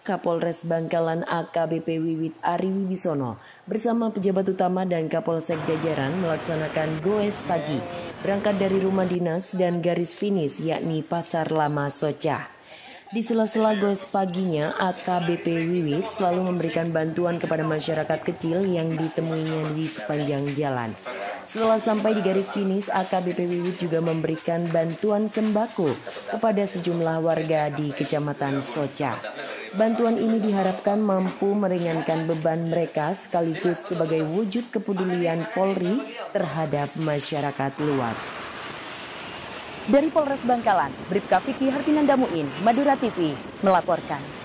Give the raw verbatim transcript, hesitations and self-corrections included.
Kapolres Bangkalan A K B P Wiwit Ari Wibisono bersama pejabat utama dan Kapolsek jajaran melaksanakan goes pagi berangkat dari rumah dinas dan garis finish yakni Pasar Lama Socah. Di sela-sela goes paginya, A K B P Wiwit selalu memberikan bantuan kepada masyarakat kecil yang ditemuinya di sepanjang jalan. Setelah sampai di garis finish, A K B P Wiwit juga memberikan bantuan sembako kepada sejumlah warga di Kecamatan Socah. Bantuan ini diharapkan mampu meringankan beban mereka sekaligus sebagai wujud kepedulian Polri terhadap masyarakat luas. Dari Polres Bangkalan, Bribka Vicky Harpinanda Muin, Madura T V melaporkan.